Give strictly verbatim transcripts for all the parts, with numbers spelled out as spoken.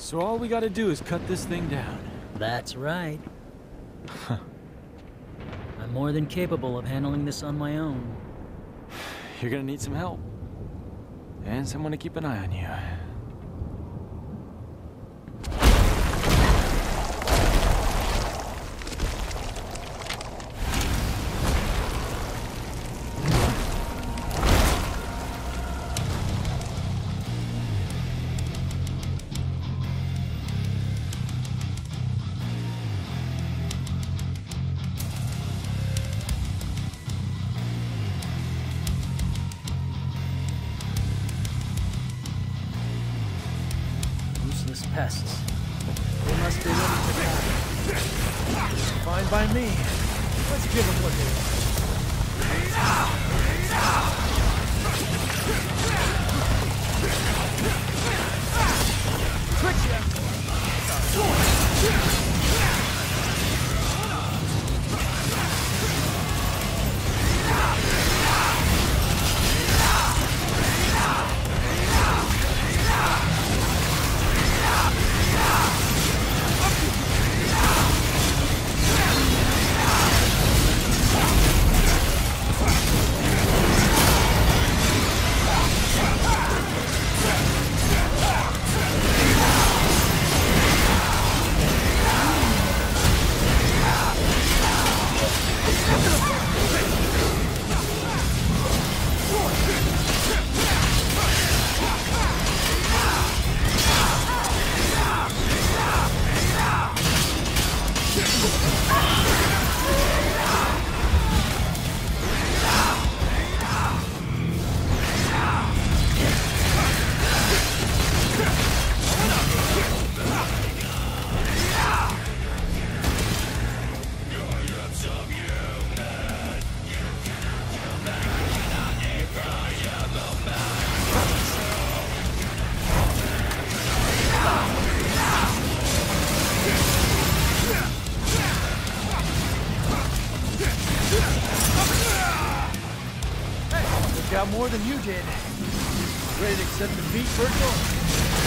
So all we gotta do is cut this thing down. That's right. I'm more than capable of handling this on my own. You're gonna need some help. And someone to keep an eye on you. Pests. They must be ready for battle. Fine by me. Let's give them what got more than you did. Ready to accept defeat, Virgil?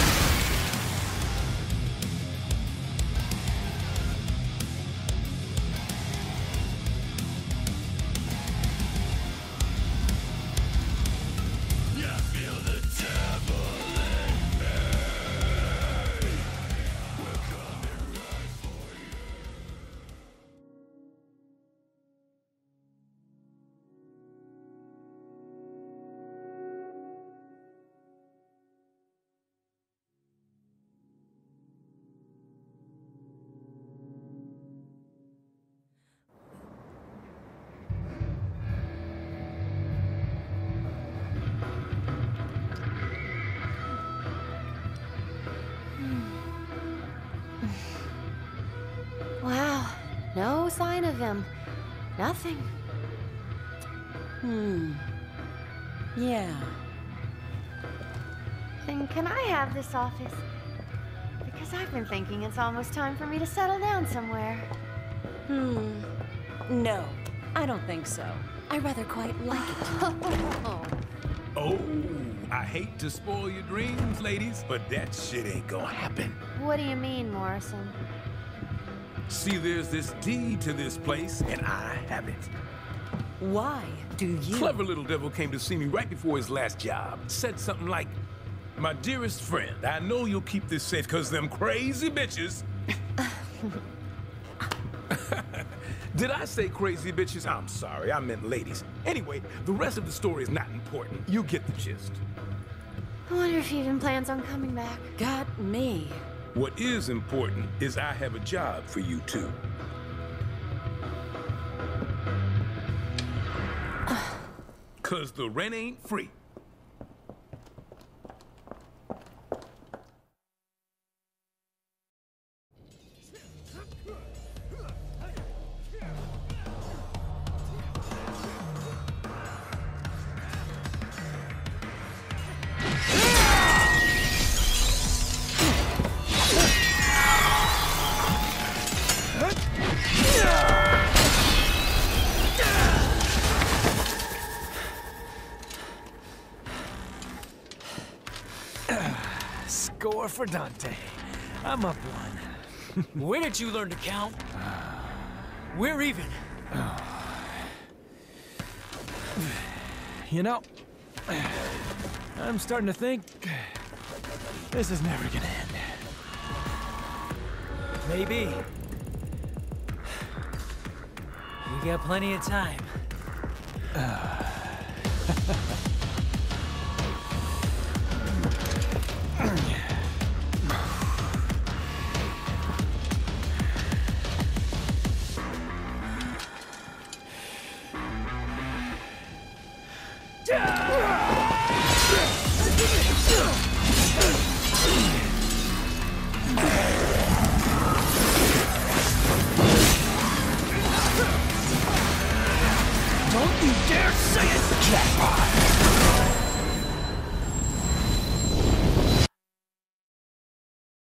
Wow, no sign of him. Nothing. Hmm. Yeah. Then can I have this office? Because I've been thinking it's almost time for me to settle down somewhere. Hmm. No, I don't think so. I rather quite like it. Oh, I hate to spoil your dreams, ladies, but that shit ain't gonna happen. What do you mean, Morrison? See, there's this deed to this place, and I have it. Why do you? Clever little devil came to see me right before his last job. Said something like, "My dearest friend, I know you'll keep this safe, because them crazy bitches..." Did I say crazy bitches? I'm sorry, I meant ladies. Anyway, the rest of the story is not important. You get the gist. I wonder if he even plans on coming back. Got me. What is important is I have a job for you two. Cause the rent ain't free. Score for Dante. I'm up one. Where did you learn to count? We're even. You know, I'm starting to think this is never gonna end. Maybe. We got plenty of time. Don't you dare say it! Jackpot!